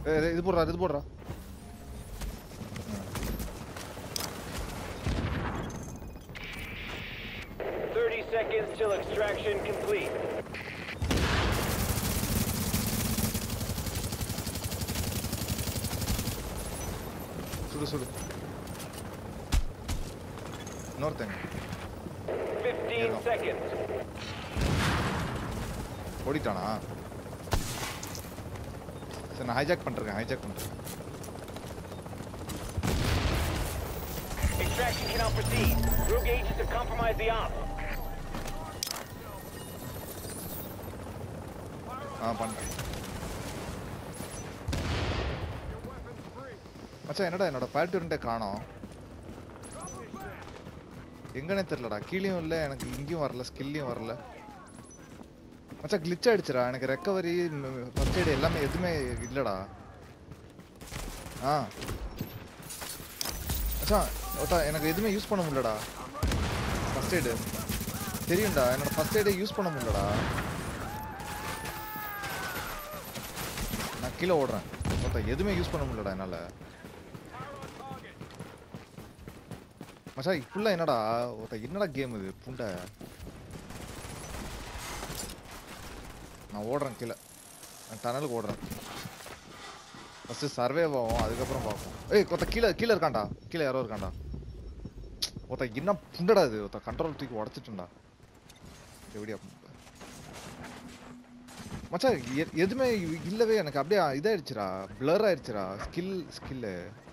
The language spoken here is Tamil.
இது போடுறா 30 seconds till extraction complete. சுடு இன்னொருத்தங்க 15 seconds. ஓடிட்டானா? சரி நான் ஹைஜாக் பண்றேன் Extraction cannot proceed. Rogue agents have compromised the op. பண்றேன். மச்சான் என்னோட பேட்டர்ன்ட்டே காணோம். எங்கனே தெரியலடா. கீழேயும் இல்ல, எனக்கு இங்கேயும் வரல, ஸ்கில்லையும் வரல. மச்சான் கிளிச் ஆயிடுச்சுடா. எனக்கு ரெக்கவரி ஃபர்ஸ்ட் எய்ட் எல்லாமே எதுவுமே இல்லடா. மச்சான் எனக்கு எதுவுமே யூஸ் பண்ண முடியலடா. ஃபர்ஸ்ட் எய்டு தெரியும்டா, என்னோட ஃபர்ஸ்ட் எய்டே யூஸ் பண்ண முடியலடா. நான் கீழே ஓடுறேன். எதுவுமே யூஸ் பண்ண முடியலடா என்னால. மச்சான் ஃபுல்லா என்னடா கேம் இது புண்டை. நான் ஓடுறேன் கீழே, நான் டனலுக்கு ஓடுறேன். ஃபர்ஸ்ட் சர்வே ஆகும், அதுக்கப்புறம் பார்ப்போம். கீழே இருக்கான்டா, கீழே யாரோ இருக்கான்டா. என்ன புண்டடா இது. கண்ட்ரோல் தூக்கி உடச்சிட்டுண்டா. எப்படியா மச்சான் எதுவுமே இல்லவே. எனக்கு அப்படியே இதாயிடுச்சுடா, பிளர் ஆயிடுச்சுடா ஸ்கில்லு.